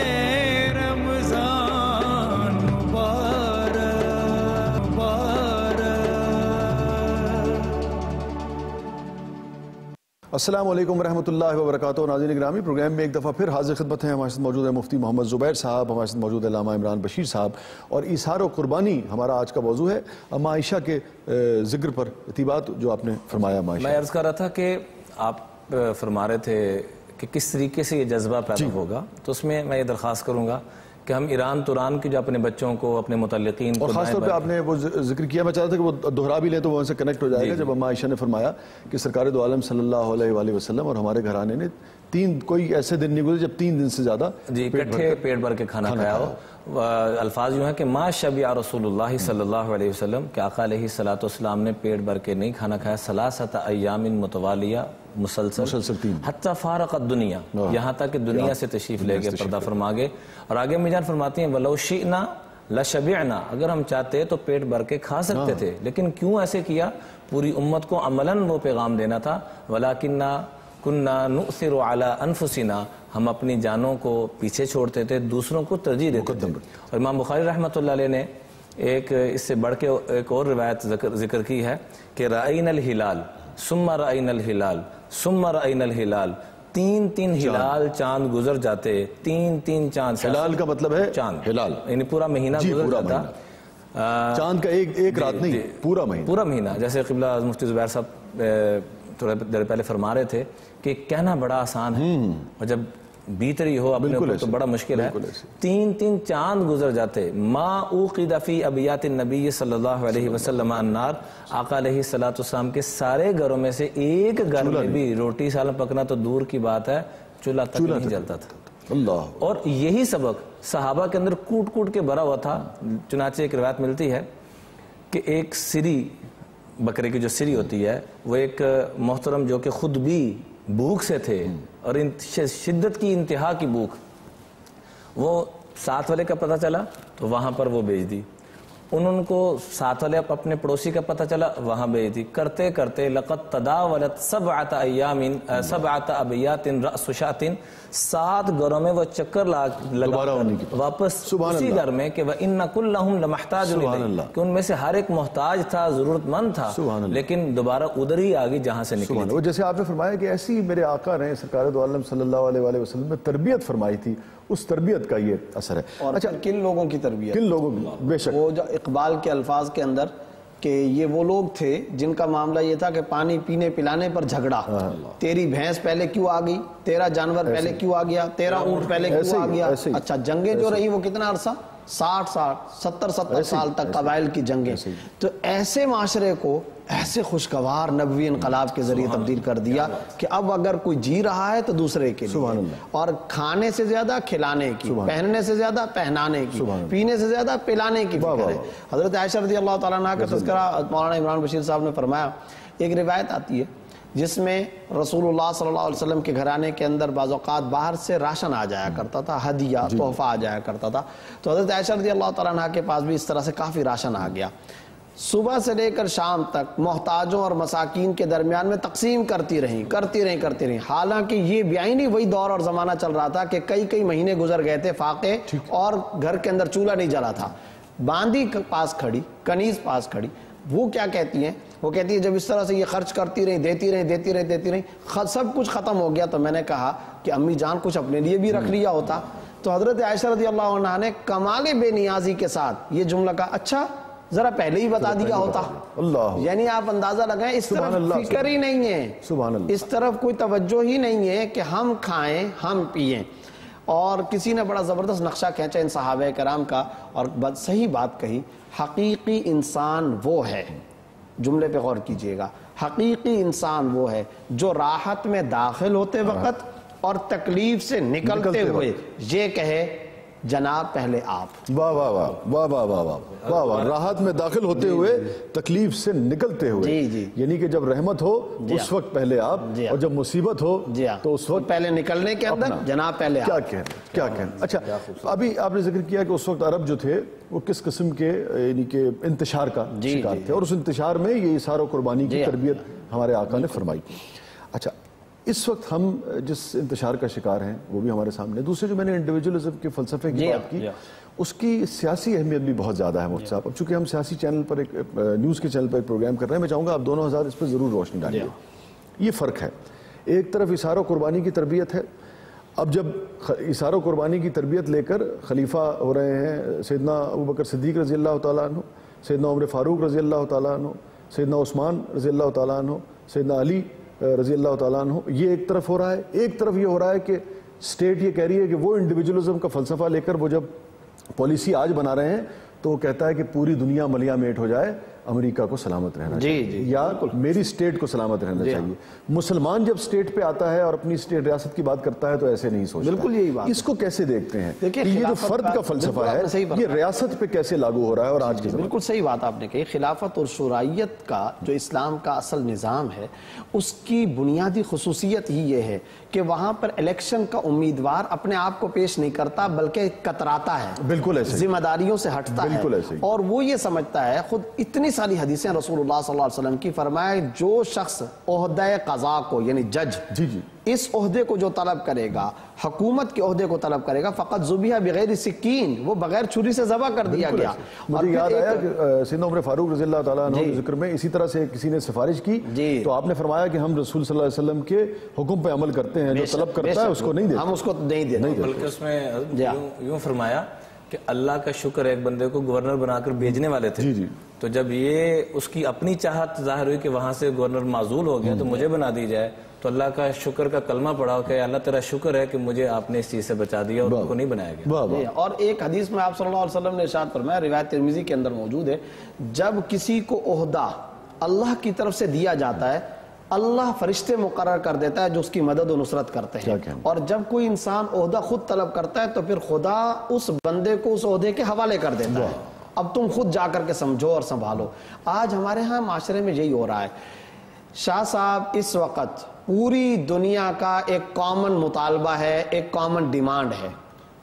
السلام علیکم ورحمۃ اللہ وبرکاتہ. ناظرین گرامی پروگرام میں ایک دفعہ پھر حاضر خدمت ہیں. ہمارے ساتھ موجود ہے مفتی محمد زبیر صاحب, ہمارے ساتھ موجود ہے علامہ عمران بشیر صاحب اور ایثار و قربانی ہمارا آج کا موضوع ہے. اما عائشہ کے ذکر پر اتباعت جو آپ نے فرمایا. میں عرض کر رہا تھا کہ آپ فرما رہے تھے کہ کس طریقے سے یہ جذبہ پیدا ہوگا تو اس میں میں یہ درخواست کروں گا کہ ہم ایران توران کی جو اپنے بچوں کو اپنے متعلقین اور خاص طور پہ آپ نے وہ ذکر کیا میں چاہتا تھا کہ وہ دہرا بھی لیں تو وہ ان سے کنیکٹ ہو جائے گا. جب اما عائشہ نے فرمایا کہ سرکار دو عالم صلی اللہ علیہ وآلہ وسلم اور ہمارے گھرانے نے تین کوئی ایسے دن نہیں گزرے جب تین دن سے زیادہ جی اکٹھے پیٹ بھر کے کھانا کھایا ہو. الفاظ یوں ہیں کہ ما شبع رسول اللہ صلی اللہ علیہ وسلم کہ آقا علیہ الصلوۃ والسلام نے پیٹ بھر کے نہیں کھانا کھایا ثلاثۃ ایام متوالیہ مسلسل حتی فارق الدنیا یہاں تک کہ دنیا سے تشریف لے گئے پردہ فرما گئے. اور آگے امی جان فرماتی ہیں وَلَوْ شِئْنَا لَشَبِعْنَا اگر ہم چاہتے تو پیٹ بھر کے کھا سکتے تھے لیکن کیوں ایسے کیا؟ پوری امت کو عملاً وہ پیغام دینا تھا. وَلَكِنَّا كُنَّا نُؤْثِرُ عَلَىٰ أَنفُسِنَا ہم اپنی جانوں کو پیچھے چھوڑتے تھے دوسروں کو ترجیح دیتے تھے. اور امام بخاری رحمۃ اللہ علیہ نے ایک اس سے بڑھ کے ایک اور روایت ذکر کی ہے کہ رأینا الہلال ثم رأینا الہلال ثم رأینا الہلال تین تین ہلال چاند گزر جاتے. تین تین چاند ہلال کا مطلب ہے چاند ہلال یعنی پورا مہینہ گزر جاتا. چاند کا ایک ایک رات نہیں پورا مہینہ پورا مہینہ. جیسے قبلہ اعظم مفتی زبیر صاحب تھوڑے دیر پہلے فرما رہے تھے کہ کہنا بڑا آسان ہے اور جب بیت رہی ہو اپنے اوپر تو بڑا مشکل ہے. تین تین چاند گزر جاتے. ما اوقد فی ابیات النبی صلی اللہ علیہ وسلم النار آقا علیہ الصلوۃ والسلام کے سارے گھروں میں سے ایک گھر میں بھی روٹی سالن پکنا تو دور کی بات ہے چولہا تک نہیں جلتا تھا. اللہ. اور یہی سبق صحابہ کے اندر کوٹ کوٹ کے بھرا ہوا تھا. چنانچہ ایک روایت ملتی ہے کہ ایک سری بکرے کی جو سری ہوتی ہے وہ ایک محترم جو کہ خود بھی بھوک سے تھے اور شدت کی انتہا کی بھوک وہ ساتھ والے کا پتہ چلا تو وہاں پر وہ بیچ دی. ان کو ساتھ والے اپنے پڑوسی کا پتہ چلا وہاں بھیج دی، کرتے کرتے لقد تداولت سبعۃ ایام سبعۃ ابیات رأس شاۃ، سات گھروں میں وہ چکر لگا واپس اسی گھر میں کہ وَإِنَّ كُلَّهُمْ لَمَحْتَاجٌ إِلَيْهِ، کہ ان میں سے ہر ایک محتاج تھا، ضرورت مند تھا، لیکن دوبارہ ادھر ہی آگی جہاں سے نکلی تھی۔ وہ جیسے آپ نے فرمایا کہ ایسی میرے آقا نے سرکار دو عالم صلی اللہ علیہ وآلہ وسلم میں تربیت فرمائی تھی، اس تربیت کا یہ اثر ہے۔ اور اچھا کن لوگوں کی تربیت؟ کن لوگوں کی؟ بے شک وہ جو اقبال کے الفاظ کے اندر کہ یہ وہ لوگ تھے جن کا معاملہ یہ تھا کہ پانی پینے پلانے پر جھگڑا، تیری بھینس پہلے کیوں آ گئی، تیرا جانور پہلے کیوں آ گیا، تیرا اونٹ پہلے کیوں آ گیا۔ اچھا جنگیں جو رہی وہ کتنا عرصہ، ساٹھ ساٹھ ستر ستر سال تک قبائل کی جنگیں، تو ایسے معاشرے کو ایسے خوشگوار نبوی انقلاب کے ذریعے تبدیل کر دیا کہ اب اگر کوئی جی رہا ہے تو دوسرے کے لیے، اور کھانے سے زیادہ کھلانے کی، پہننے سے زیادہ پہنانے کی، پینے سے زیادہ پلانے کی فکر ہے۔ حضرت عائشہ رضی اللہ تعالیٰ عنہ کا تذکرہ مولانا عمران بشیر صاحب نے فرمایا، ایک روایت آتی ہے جس میں رسول اللہ صلی اللہ علیہ وسلم کے گھرانے کے اندر بعض اوقات باہر سے راشن آ جایا کرتا تھا، ہدیہ تحفہ آ جایا کرتا تھا، تو حضرت عائشہ رضی اللہ تعالیٰ عنہ کے پاس بھی اس طرح سے کافی راشن آ گیا، صبح سے لے کر شام تک محتاجوں اور مساکین کے درمیان میں تقسیم کرتی رہیں کرتی رہیں کرتی رہیں حالانکہ یہ بیائی وہی دور اور زمانہ چل رہا تھا کہ کئی کئی مہینے گزر گئے تھے، فاقے اور گھر کے اندر چولہا نہیں جلا تھا، باندی پاس کھڑی، کنیز پاس کھڑی، وہ کیا کہتی ہیں، وہ کہتی ہے جب اس طرح سے یہ خرچ کرتی رہی دیتی رہی دیتی رہی دیتی رہی سب کچھ ختم ہو گیا، تو میں نے کہا کہ امی جان کچھ اپنے لیے بھی رکھ لیا ہوتا۔ تو حضرت عائشہ رضی اللہ عنہا نے کمال بے نیازی کے ساتھ یہ جملہ کہا، اچھا ذرا پہلے ہی بتا دیا ہوتا۔ یعنی آپ اندازہ لگائیں اس طرف فکر ہی نہیں ہے، اس طرف کوئی توجہ ہی نہیں ہے کہ ہم کھائیں ہم پیئیں۔ اور کسی نے بڑا زبردست نقشہ کھینچا ان صحابہ کرام کا اور صحیح بات کہی، حقیقی انسان وہ ہے، جملے پہ غور کیجئے گا، حقیقی انسان وہ ہے جو راحت میں داخل ہوتے وقت اور تکلیف سے نکلتے ہوئے یہ کہے جناب پہلے آپ۔ واہ واہ واہ واہ واہ واہ واہ واہ واہ، راحت میں داخل ہوتے ہوئے تکلیف سے نکلتے ہوئے، جی جی، یعنی کہ جب رحمت ہو اس وقت پہلے آپ، اور جب مصیبت ہو تو اس وقت پہلے نکلنے کے اندر جناب پہلے آپ۔ کیا کہنا کیا کہنا۔ اچھا ابھی آپ نے ذکر کیا کہ اس وقت عرب جو تھے وہ کس قسم کے یعنی کہ انتشار کا شکار تھے، اور اس انتشار میں یہ اثار و قربانی کی تربیت ہمارے آقا نے فرمائی۔ اچھا اس وقت ہم جس انتشار کا شکار ہیں وہ بھی ہمارے سامنے، دوسرے جو میں نے انڈیویجولزم کے فلسفے کی بات کی اس کی سیاسی اہمیت بھی بہت زیادہ ہے مفتی صاحب۔ اب چونکہ ہم سیاسی چینل پر ایک نیوز کے چینل پر ایک پروگرام کر رہے ہیں، میں چاہوں گا آپ دونوں حضرات اس پر ضرور روشنی ڈالیں۔ یہ فرق ہے، ایک طرف اثار و قربانی کی تربیت ہے، اب جب اثار و قربانی کی تربیت لے کر خلیفہ ہو رہے ہیں سیدنا ابوبکر صدیق رضی اللہ تعالیٰ عنہ، سیدنا عمر فاروق رضی اللہ تعالیٰ عنہ، سیدنا عثمان رضی اللہ تعالیٰ عنہ، سیدنا علی رضی اللہ تعالیٰ عنہ، یہ ایک طرف ہو رہا ہے۔ ایک طرف یہ ہو رہا ہے کہ اسٹیٹ یہ کہہ رہی ہے کہ وہ انڈیویجولزم کا فلسفہ لے کر وہ جب پالیسی آج بنا رہے ہیں تو وہ کہتا ہے کہ پوری دنیا ملیا میٹ ہو جائے، امریکہ کو سلامت رہنا چاہیے یا میری اسٹیٹ کو سلامت رہنا چاہیے۔ مسلمان جب اسٹیٹ پہ آتا ہے اور اپنی اسٹیٹ ریاست کی بات کرتا ہے تو ایسے نہیں سوچتا۔ بالکل یہی بات، اس کو کیسے دیکھتے ہیں کہ یہ جو فرد کا فلسفہ ہے یہ ریاست پہ کیسے لاگو ہو رہا ہے؟ اور آج کے بالکل صحیح بات آپ نے کہی، خلافت اور شورائیت کا جو اسلام کا اصل نظام ہے اس کی بنیادی خصوصیت ہی یہ ہے کہ وہاں پر الیکشن کا امیدوار اپنے آپ کو پیش نہیں کرتا بلکہ کتراتا ہے، بالکل ایسے ذمہ داریوں سے ہٹتا ہے، اور وہ یہ سمجھتا ہے، خود اتنی ساری حدیثیں رسول اللہ صلی اللہ علیہ وسلم کی فرمائے جو شخص عہدہ قضاء کو یعنی جج جی جی اس عہدے کو جو طلب کرے گا، حکومت کے عہدے کو طلب کرے گا، فقط ذبیح بغیر سکین، وہ بغیر چھری سے ذبح کر دیا گیا۔ مجھے یاد آیا کہ سیدنا عمر فاروق رضی اللہ تعالیٰ عنہ کے ذکر میں اسی طرح سے کسی نے سفارش کی تو آپ نے فرمایا کہ ہم رسول صلی اللہ علیہ وسلم کے حکم پہ عمل کرتے ہیں، جو طلب کرتا ہے اس کو نہیں دیتے، ہم اس کو نہیں دیتے۔ بلکہ اس میں یوں فرمایا کہ اللہ کا شکر ایک بندے کو گورنر بنا کر بھیجنے والے تھے، تو جب یہ اس کی اپنی چاہت ظاہر ہوئی کہ وہاں سے گورنر معزول ہو گیا تو مجھے بنا دی جائے، تو اللہ کا شکر کا کلمہ پڑھا کہ اللہ تیرا شکر ہے کہ مجھے آپ نے اس چیز سے بچا دیا اور ان کو نہیں بنایا گیا۔ اور ایک حدیث میں آپ صلی اللہ علیہ وسلم نے ارشاد فرمایا، روایت ترمذی کے اندر موجود ہے، جب کسی کو عہدہ اللہ کی طرف سے دیا جاتا ہے اللہ فرشتے مقرر کر دیتا ہے جو اس کی مدد و نصرت کرتے ہیں، اور جب کوئی انسان عہدہ خود طلب کرتا ہے تو پھر خدا اس بندے کو اس عہدے کے حوالے کر دیتا ہے، اب تم خود جا کر کے سمجھو اور سنبھالو۔ آج ہمارے ہاں معاشرے میں یہی ہو رہا ہے۔ شاہ صاحب اس وقت پوری دنیا کا ایک کامن مطالبہ ہے، ایک کامن ڈیمانڈ ہے،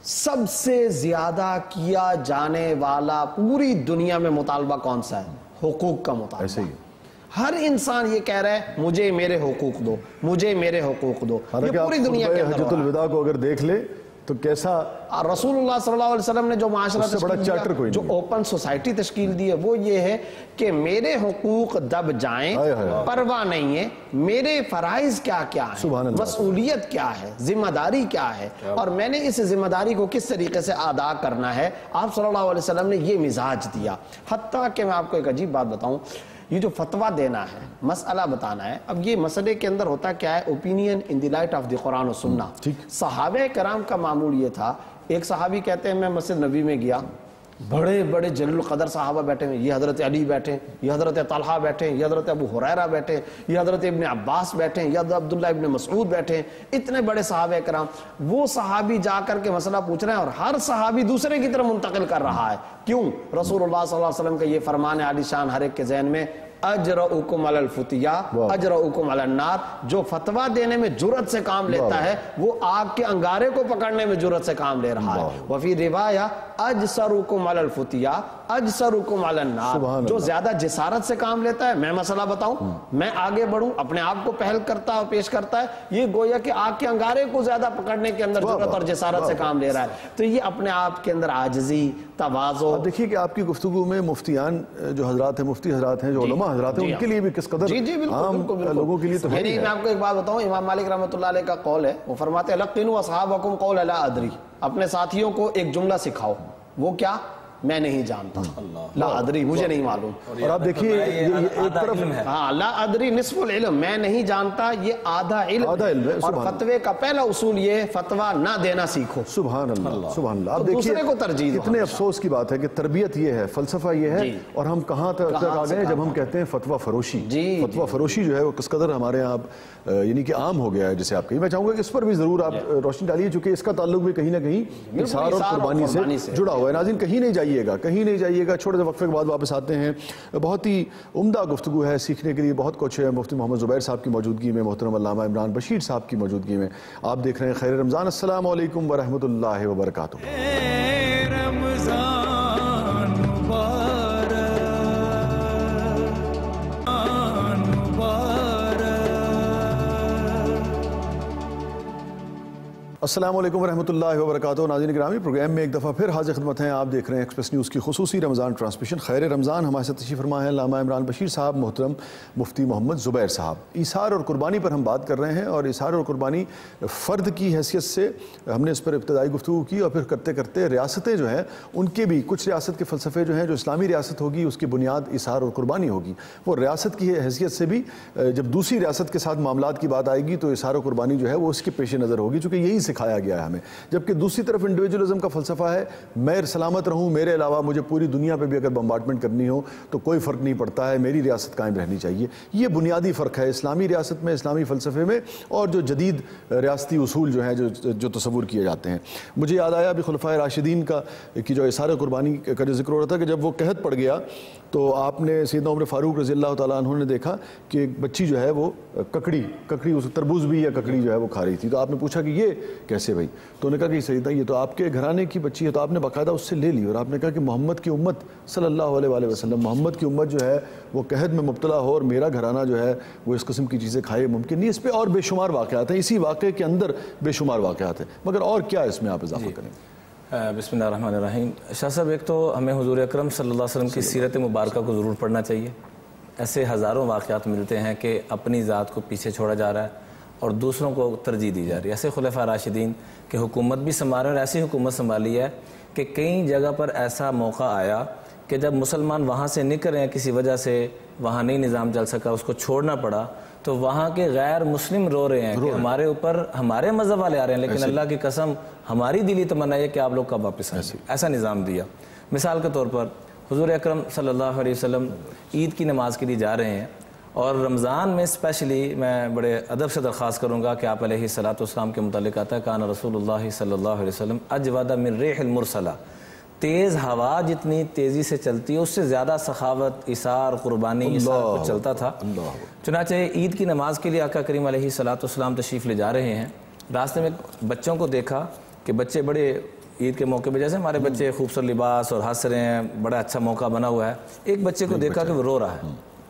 سب سے زیادہ کیا جانے والا پوری دنیا میں مطالبہ کون سا ہے؟ حقوق کا مطالبہ. ایسے ہی ہر انسان یہ کہہ رہا ہے مجھے میرے حقوق دو، مجھے میرے حقوق دو. یہ پوری دنیا کے اندر حجۃ الوداع کو اگر دیکھ لے تو کیسا رسول اللہ صلی اللہ علیہ وسلم نے جو معاشرہ تشکیل دیا، جو اوپن سوسائٹی تشکیل دی ہے، وہ یہ ہے کہ میرے حقوق دب جائیں، پرواہ نہیں ہے میرے فرائض کیا کیا ہیں، مسئولیت کیا ہے، ذمہ داری کیا ہے، اور میں نے اس ذمہ داری کو کس طریقے سے ادا کرنا ہے. آپ صلی اللہ علیہ وسلم نے یہ مزاج دیا. حتیٰ کہ میں آپ کو ایک عجیب بات بتاؤں، یہ جو فتویٰ دینا ہے، مسئلہ بتانا ہے، اب یہ مسئلے کے اندر ہوتا کیا ہے؟ Opinion in the light of the Quran و سنہ. صحابہ کرام کا معمول یہ تھا، ایک صحابی کہتے ہیں میں مسجد نبی میں گیا، بڑے بڑے جلیل القدر صحابہ بیٹھے ہیں، یہ حضرت علی بیٹھے ہیں، یہ حضرت طلحہ بیٹھے ہیں، یہ حضرت ابو ہریرہ بیٹھے ہیں، یہ حضرت ابن عباس بیٹھے ہیں، یہ حضرت عبداللہ ابن مسعود بیٹھے ہیں، اتنے بڑے صحابہ کرام. وہ صحابی جا کر کے مسئلہ پوچھ رہے ہیں اور ہر صحابی دوسرے کی طرف منتقل کر رہا ہے. کیوں؟ رسول اللہ صلی اللہ علیہ وسلم کا یہ فرمان ہے عالی شان ہر ایک کے ذہن میں، اجرؤکم علی الفتیا اجرؤکم علی النار. جو فتویٰ دینے میں جرأت سے کام لیتا ہے وہ آگ کے انگارے کو پکڑنے میں جرأت سے کام لے رہا ہے. وفی روایہ اجسرؤکم علی الفتیا اجسرؤکم علی النار. جو زیادہ جسارت سے کام لیتا ہے، میں مسئلہ بتاؤں، میں آگے بڑھوں، اپنے آپ کو پہل کرتا ہے اور پیش کرتا ہے، یہ گویا کہ آگ کے انگارے کو زیادہ پکڑنے کے اندر جرأت اور جسارت سے کام لے رہا ہے. تو یہ اپنے آپ کے اندر عاجزی، تواضع. اب دیکھیے کہ آپ کی گفتگو میں مفتیان جو حضرات ہیں، مفتی حضرات ہیں، جو علماء حضرات ہیں، ان کے لیے بھی کس قدر عام لوگوں کے لیے تو ہے. میں آپ کو ایک بات بتاؤں، امام مالک رحمۃ اللہ علیہ کا قول ہے، وہ فرماتے ہیں لقنوا اصحابکم قول لا ادری. اپنے ساتھیوں کو ایک جملہ سکھاؤ، وہ کیا؟ میں نہیں جانتا، لا ادری، مجھے نہیں معلوم. اور آپ دیکھیے ایک طرف ہاں لا ادری نصف العلم، میں نہیں جانتا، یہ آدھا علم. اور فتوے کا پہلا اصول یہ ہے فتویٰ نہ دینا سیکھو. سبحان اللہ سبحان اللہ. آپ دیکھیے کو ترجیح. اتنے افسوس کی بات ہے کہ تربیت یہ ہے، فلسفہ یہ ہے، اور ہم کہاں تک آ گئے جب ہم کہتے ہیں فتویٰ فروشی. فتویٰ فروشی جو ہے وہ کس قدر ہمارے یہاں یعنی کہ عام ہو گیا ہے. جیسے آپ کہیں، میں چاہوں گا کہ اس پر بھی ضرور آپ روشنی ڈالیے، چونکہ اس کا تعلق بھی کہیں نہ کہیں اثار اور قربانی سے جڑا ہوا ہے. ناظرین کہیں نہیں جائیے گا، کہیں نہیں جائیے گا، چھوٹے سے وقفے کے بعد واپس آتے ہیں. بہت ہی عمدہ گفتگو ہے، سیکھنے کے لیے بہت کچھ ہے. مفتی محمد زبیر صاحب کی موجودگی میں، محترم علامہ عمران بشیر صاحب کی موجودگی میں آپ دیکھ رہے ہیں خیر رمضان. السلام علیکم ورحمۃ اللہ وبرکاتہ. السلام علیکم ورحمۃ اللہ وبرکاتہ. ناظرین گرامی، پروگرام میں ایک دفعہ پھر حاضر خدمت ہیں. آپ دیکھ رہے ہیں ایکسپریس نیوز کی خصوصی رمضان ٹرانسمیشن خیر رمضان. ہمارے ساتھ تشریف فرما ہے علامہ عمران بشیر صاحب، محترم مفتی محمد زبیر صاحب. ایثار اور قربانی پر ہم بات کر رہے ہیں، اور ایثار اور قربانی فرد کی حیثیت سے ہم نے اس پر ابتدائی گفتگو کی، اور پھر کرتے کرتے ریاستیں جو ہیں ان کے بھی کچھ ریاست کے فلسفے جو ہیں، جو اسلامی ریاست ہوگی اس کی بنیاد ایثار اور قربانی ہوگی. وہ ریاست کی حیثیت سے بھی جب دوسری ریاست کے ساتھ معاملات کی بات آئے گی تو ایثار و قربانی جو ہے وہ اس کے پیش نظر ہوگی، چونکہ یہی سکھایا گیا ہے ہمیں. جبکہ دوسری طرف انڈیویجولزم کا فلسفہ ہے، میں سلامت رہوں، میرے علاوہ مجھے پوری دنیا پہ بھی اگر بمبارڈمنٹ کرنی ہو تو کوئی فرق نہیں پڑتا ہے، میری ریاست قائم رہنی چاہیے. یہ بنیادی فرق ہے اسلامی ریاست میں، اسلامی فلسفے میں، اور جو جدید ریاستی اصول جو ہیں جو جو تصور کیے جاتے ہیں. مجھے یاد آیا ابھی خلفائے راشدین کا کی جو ایثار قربانی کا جو ذکر ہو رہا تھا کہ جب وہ قحط پڑ گیا تو آپ نے سیدنا عمر فاروق رضی اللہ تعالیٰ عنہ نے دیکھا کہ ایک بچی جو ہے وہ ککڑی ککڑی اس تربوز بھی یا ککڑی جو ہے وہ کھا رہی تھی. تو آپ نے پوچھا کہ یہ کیسے بھائی؟ تو انہوں نے کہا کہ سیدہ یہ تو آپ کے گھرانے کی بچی ہے. تو آپ نے باقاعدہ اس سے لے لی اور آپ نے کہا کہ محمد کی امت صلی اللہ علیہ وآلہ وسلم، محمد کی امت جو ہے وہ قحط میں مبتلا ہو اور میرا گھرانہ جو ہے وہ اس قسم کی چیزیں کھائے، ممکن نہیں. اس پہ اور بے شمار واقعات ہیں، اسی واقعے کے اندر بے شمار واقعات ہیں، مگر اور کیا اس میں آپ اضافہ کریں؟ بسم اللہ الرحمن الرحیم. شاہ صاحب، ایک تو ہمیں حضور اکرم صلی اللہ علیہ وسلم کی سیرت مبارکہ کو ضرور پڑھنا چاہیے. ایسے ہزاروں واقعات ملتے ہیں کہ اپنی ذات کو پیچھے چھوڑا جا رہا ہے اور دوسروں کو ترجیح دی جا رہی ہے. ایسے خلفاء راشدین کہ حکومت بھی سنبھال رہے ہیں، اور ایسی حکومت سنبھالی ہے کہ کئی جگہ پر ایسا موقع آیا کہ جب مسلمان وہاں سے نکل رہے ہیں، کسی وجہ سے وہاں نہیں نظام چل سکا، اس کو چھوڑنا پڑا، تو وہاں کے غیر مسلم رو رہے ہیں کہ ہمارے اوپر ہمارے مذہب والے آ رہے ہیں، لیکن اللہ کی قسم ہماری دلی تمنا ہے کہ آپ لوگ کب واپس آئیں. ایسا نظام دیا. مثال کے طور پر حضور اکرم صلی اللہ علیہ وسلم عید کی نماز کے لیے جا رہے ہیں، اور رمضان میں اسپیشلی میں بڑے ادب سے درخواست کروں گا کہ آپ علیہ الصلوۃ والسلام کے متعلق آتا ہے کان رسول اللہ صلی اللہ علیہ وسلم اجود من ریح المرسلہ. تیز ہوا جتنی تیزی سے چلتی ہے اس سے زیادہ سخاوت، ایثار، قربانی یہ سب کچھ چلتا تھا. چنانچہ عید کی نماز کے لیے آقا کریم علیہ الصلوۃ والسلام تشریف لے جا رہے ہیں. راستے میں بچوں کو دیکھا کہ بچے بڑے عید کے موقع پہ جیسے ہمارے بچے خوبصورت لباس اور ہنس رہے ہیں، بڑا اچھا موقع بنا ہوا ہے، ایک بچے کو دیکھا کہ وہ رو رہا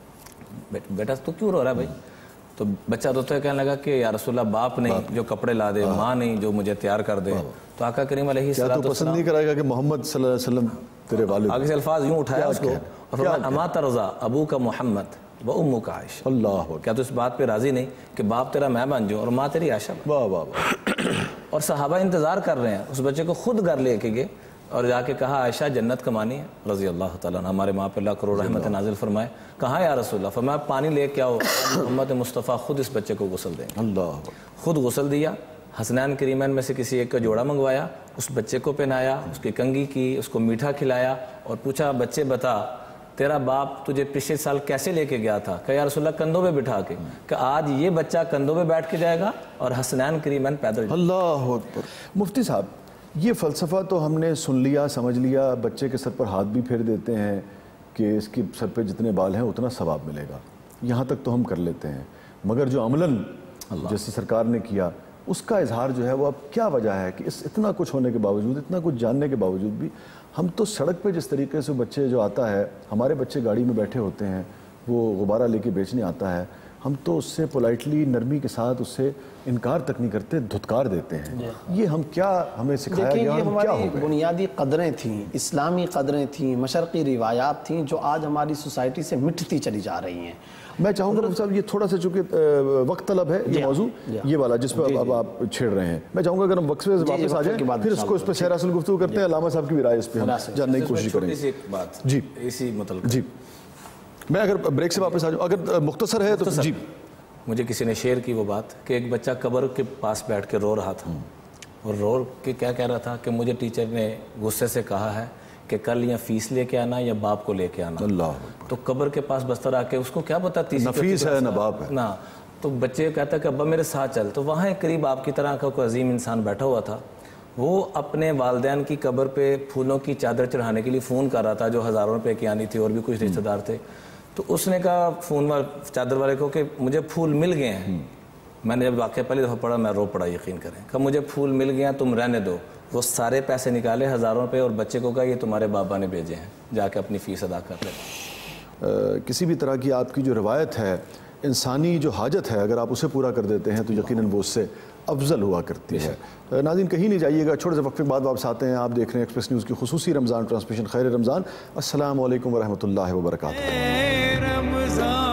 ہے، بیٹا تو کیوں رو رہا ہے بھائی؟ تو بچہ روتا ہے، کہنے لگا کہ یا رسول اللہ باپ نہیں جو کپڑے لا دے، ماں نہیں جو مجھے تیار کر دے. تو آقا کریم علیہ کیا الصلوۃ تو پسند نہیں کرائے گا کہ محمد صلی اللہ علیہ وسلم تیرے والد؟ آگے سے الفاظ یوں اٹھایا اس کو اور فرمایا اما ترضا ابو کا محمد و امو کا عائشہ. اللہ، کیا تو اس بات پہ راضی نہیں کہ باپ تیرا میں بن جاؤں اور ماں تیری عائشہ بن؟ واہ واہ واہ. اور صحابہ انتظار کر رہے ہیں، اس بچے کو خود گھر لے کے گئے اور جا کے کہا عائشہ جنت کمانی ہے رضی اللہ تعالیٰ عنہ، ہمارے ماں پہ اللہ کروڑ رحمت نازل فرمائے. کہاں یا رسول اللہ؟ فرمایا پانی لے کے آؤ، محمد مصطفیٰ خود اس بچے کو غسل دیں. اللہ، خود غسل دیا، حسنین کریمین میں سے کسی ایک کا جوڑا منگوایا، اس بچے کو پہنایا، اس کی کنگھی کی، اس کو میٹھا کھلایا اور پوچھا بچے بتا تیرا باپ تجھے پچھلے سال کیسے لے کے گیا تھا؟ کہ یا رسول اللہ کندھوں پہ بٹھا کے. کہ آج یہ بچہ کندھوں پہ بیٹھ کے جائے گا اور حسنین کریمین پیدل. اللہ اکبر. مفتی صاحب یہ فلسفہ تو ہم نے سن لیا، سمجھ لیا، بچے کے سر پر ہاتھ بھی پھیر دیتے ہیں کہ اس کی سر پہ جتنے بال ہیں اتنا ثواب ملے گا، یہاں تک تو ہم کر لیتے ہیں. مگر جو عملاً جیسے سرکار نے کیا اس کا اظہار جو ہے وہ اب کیا وجہ ہے کہ اس اتنا کچھ ہونے کے باوجود، اتنا کچھ جاننے کے باوجود بھی ہم تو سڑک پہ جس طریقے سے بچے جو آتا ہے، ہمارے بچے گاڑی میں بیٹھے ہوتے ہیں، وہ غبارہ لے کے بیچنے آتا ہے، ہم تو اس سے پولائٹلی نرمی کے ساتھ اس سے انکار تک نہیں کرتے، دھتکار دیتے ہیں. یہ ہم کیا ہمیں سکھایا دیکھیں گیا، یہ ہم کیا ہو ہماری گئے؟ بنیادی قدریں تھیں، اسلامی قدریں تھیں، مشرقی روایات تھیں جو آج ہماری سوسائٹی سے مٹتی چلی جا رہی ہیں. میں چاہوں گا صاحب یہ تھوڑا سا چونکہ وقت طلب ہے یہ موضوع یہ والا جس پہ اب آپ چھیڑ رہے ہیں، میں چاہوں گا اگر ہم وقت سے واپس آ جائیں پھر اس کو اس پہ سیر اصل گفتگو کرتے ہیں، علامہ صاحب کی بھی رائے اس پہ ہم جاننے کی کوشش کریں گے. بات جی اسی متعلق جی میں اگر بریک سے واپس آ جاؤں، اگر مختصر ہے تو جی. مجھے کسی نے شیئر کی وہ بات کہ ایک بچہ قبر کے پاس بیٹھ کے رو رہا تھا اور رو کے کیا کہہ رہا تھا کہ مجھے ٹیچر نے غصے سے کہا ہے کہ کل یا فیس لے کے آنا یا باپ کو لے کے آنا. اللہ تو قبر کے پاس بستر آ کے اس کو کیا پتا تیسری نہ فیس ہے نہ باپ ہے نا. تو بچے کہتا کہ ابا میرے ساتھ چل. تو وہاں ایک قریب آپ کی طرح کا کوئی عظیم انسان بیٹھا ہوا تھا، وہ اپنے والدین کی قبر پہ پھولوں کی چادر چڑھانے کے لیے فون کر رہا تھا جو ہزاروں روپے کی آنی تھی اور بھی کچھ رشتہ دار تھے. تو اس نے کہا فون چادر والے کو کہ مجھے پھول مل گئے ہیں. میں نے جب واقعہ پہلی دفعہ پڑھا میں رو پڑا، یقین کریں. کہ مجھے پھول مل گئے ہیں تم رہنے دو. وہ سارے پیسے نکالے ہزاروں روپے اور بچے کو کہا یہ تمہارے بابا نے بھیجے ہیں، جا کے اپنی فیس ادا کر لے. کسی بھی طرح کی آپ کی جو روایت ہے، انسانی جو حاجت ہے، اگر آپ اسے پورا کر دیتے ہیں تو یقیناً وہ اس سے افضل ہوا کرتی ہے. ناظرین کہیں نہیں جائیے گا، چھوٹے سے وقفے کے بعد واپس آتے ہیں. آپ دیکھ رہے ہیں ایکسپریس نیوز کی خصوصی رمضان ٹرانسمیشن خیر رمضان. السلام علیکم ورحمۃ اللہ وبرکاتہ.